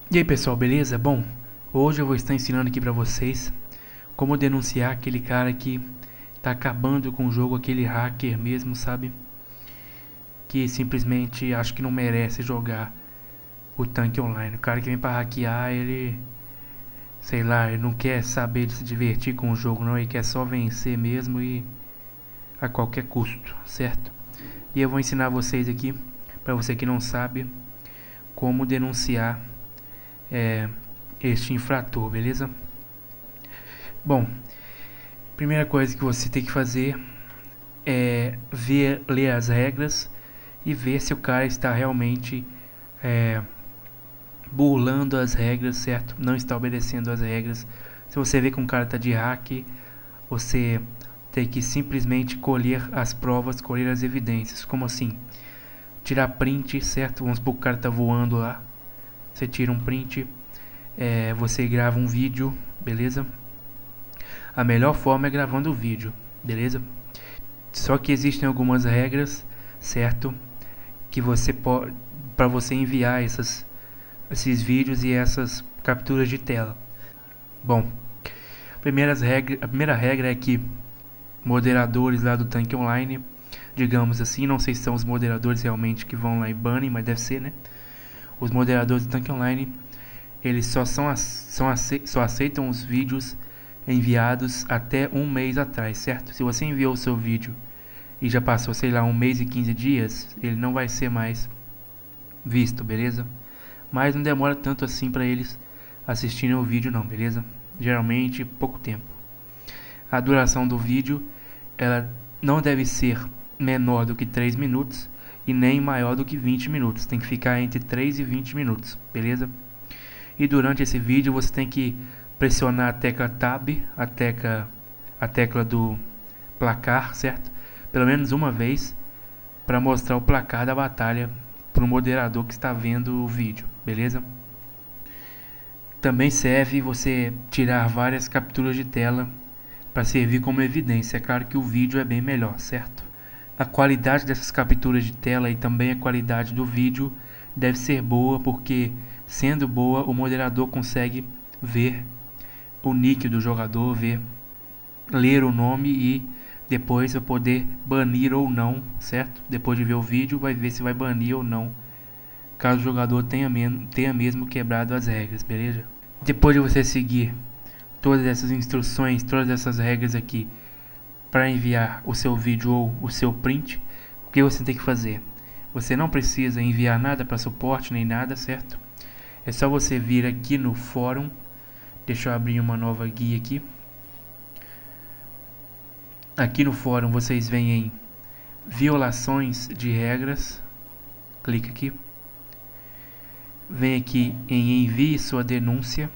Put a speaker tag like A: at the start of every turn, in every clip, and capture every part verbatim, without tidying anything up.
A: E aí pessoal, beleza? Bom, hoje eu vou estar ensinando aqui pra vocês como denunciar aquele cara que tá acabando com o jogo, aquele hacker mesmo, sabe? Que simplesmente acho que não merece jogar o tanque online. O cara que vem pra hackear, ele, sei lá, ele não quer saber de se divertir com o jogo, não, ele quer só vencer mesmo e a qualquer custo, certo? E eu vou ensinar vocês aqui, pra você que não sabe, como denunciar é, este infrator, beleza? Bom, primeira coisa que você tem que fazer é ver, ler as regras e ver se o cara está realmente é, burlando as regras, certo? Não está obedecendo as regras. Se você vê que um cara está de hack, você tem que simplesmente colher as provas, colher as evidências. Como assim? Tirar print, certo? Vamos supor que o cara está voando lá. Você tira um print, é, você grava um vídeo, beleza? A melhor forma é gravando o vídeo, beleza? Só que existem algumas regras, certo? Que você pode, para você enviar essas, esses vídeos e essas capturas de tela. Bom, primeiras regra, a primeira regra é que moderadores lá do tanque online, digamos assim, não sei se são os moderadores realmente que vão lá e banem, mas deve ser, né? Os moderadores do tanque online, eles só, são, são ace, só aceitam os vídeos enviados até um mês atrás, certo? Se você enviou o seu vídeo e já passou, sei lá, um mês e quinze dias, ele não vai ser mais visto, beleza? Mas não demora tanto assim para eles assistirem o vídeo não, beleza? Geralmente pouco tempo. A duração do vídeo, ela não deve ser menor do que três minutos e nem maior do que vinte minutos. Tem que ficar entre três e vinte minutos, beleza? E durante esse vídeo você tem que pressionar a tecla Tab, a tecla, a tecla do placar, certo? Pelo menos uma vez para mostrar o placar da batalha para o moderador que está vendo o vídeo, beleza? Também serve você tirar várias capturas de tela para servir como evidência. É claro que o vídeo é bem melhor, certo? A qualidade dessas capturas de tela e também a qualidade do vídeo deve ser boa, porque sendo boa o moderador consegue ver o nick do jogador, ver, ler o nome e depois vai poder banir ou não, certo? Depois de ver o vídeo vai ver se vai banir ou não, caso o jogador tenha, tenha mesmo quebrado as regras, beleza? Depois de você seguir todas essas instruções, todas essas regras aqui para enviar o seu vídeo ou o seu print, o que você tem que fazer? Você não precisa enviar nada para suporte nem nada, certo? É só você vir aqui no fórum. Deixa eu abrir uma nova guia aqui. Aqui no fórum vocês vêm em violações de regras. Clica aqui. Vem aqui em envie sua denúncia.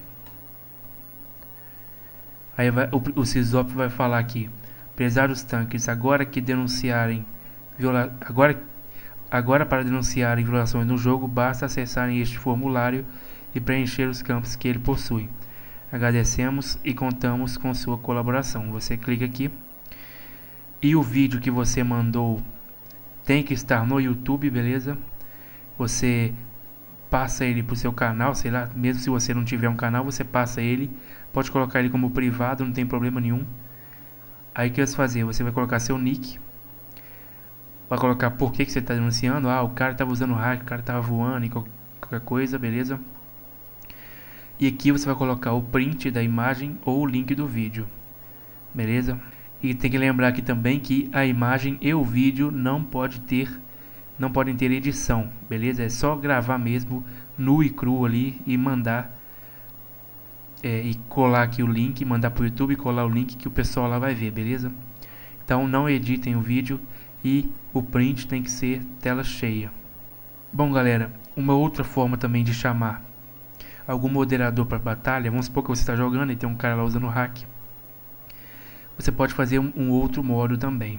A: Aí vai, o, o Sysop vai falar aqui: prezados tanques, agora que denunciarem viola, agora, agora para denunciarem violações no jogo, basta acessarem este formulário e preencher os campos que ele possui. Agradecemos e contamos com sua colaboração. Você clica aqui e o vídeo que você mandou tem que estar no YouTube, beleza? Você passa ele pro seu canal, sei lá, mesmo se você não tiver um canal, você passa ele, pode colocar ele como privado, não tem problema nenhum. Aí o que você vai fazer? Você vai colocar seu nick, vai colocar por que, que você está denunciando. Ah, o cara estava usando hack, o cara estava voando e qualquer coisa, beleza? E aqui você vai colocar o print da imagem ou o link do vídeo, beleza? E tem que lembrar aqui também que a imagem e o vídeo não pode ter não podem ter edição, beleza? É só gravar mesmo nu e cru ali e mandar é, e colar aqui o link, mandar pro YouTube e colar o link que o pessoal lá vai ver, beleza? Então não editem o vídeo e o print tem que ser tela cheia. Bom galera, uma outra forma também de chamar algum moderador para batalha, vamos supor que você está jogando e tem um cara lá usando hack, você pode fazer um, um outro modo também.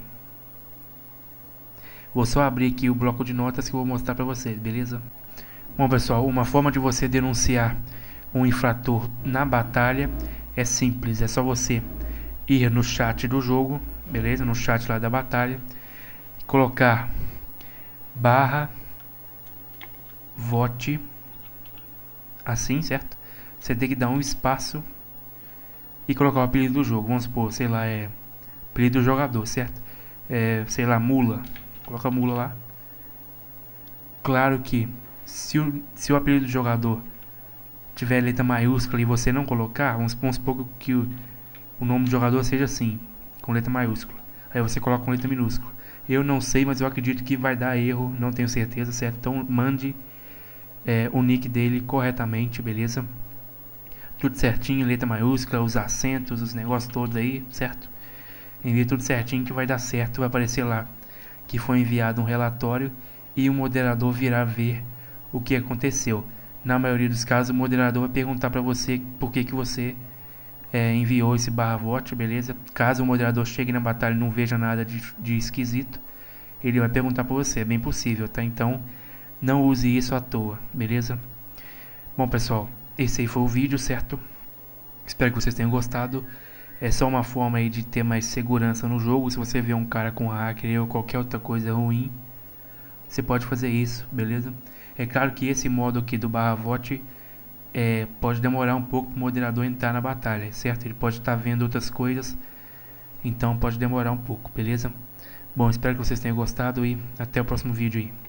A: Vou só abrir aqui o bloco de notas que eu vou mostrar para vocês, beleza? Bom pessoal, uma forma de você denunciar um infrator na batalha é simples, é só você ir no chat do jogo, beleza? No chat lá da batalha, colocar barra vote assim, certo? Você tem que dar um espaço e colocar o apelido do jogo. Vamos supor, sei lá, é apelido do jogador, certo? É, sei lá, mula. Coloca mula lá. Claro que se o, se o apelido do jogador tiver letra maiúscula e você não colocar, vamos, vamos supor que o, o nome do jogador seja assim, com letra maiúscula. Aí você coloca com letra minúscula. Eu não sei, mas eu acredito que vai dar erro, não tenho certeza, certo? Então mande é, o nick dele corretamente, beleza? Tudo certinho, letra maiúscula, os acentos, os negócios todos aí, certo? Envie tudo certinho que vai dar certo, vai aparecer lá que foi enviado um relatório e o moderador virá ver o que aconteceu. Na maioria dos casos, o moderador vai perguntar para você por que, que você é, enviou esse barra vote, beleza? Caso o moderador chegue na batalha e não veja nada de, de esquisito, ele vai perguntar para você, é bem possível, tá? Então, não use isso à toa, beleza? Bom, pessoal, esse aí foi o vídeo, certo? Espero que vocês tenham gostado. É só uma forma aí de ter mais segurança no jogo. Se você vê um cara com hacker ou qualquer outra coisa ruim, você pode fazer isso, beleza? É claro que esse modo aqui do barra vote é, pode demorar um pouco para o moderador entrar na batalha, certo? Ele pode estar vendo outras coisas, então pode demorar um pouco, beleza? Bom, espero que vocês tenham gostado e até o próximo vídeo aí.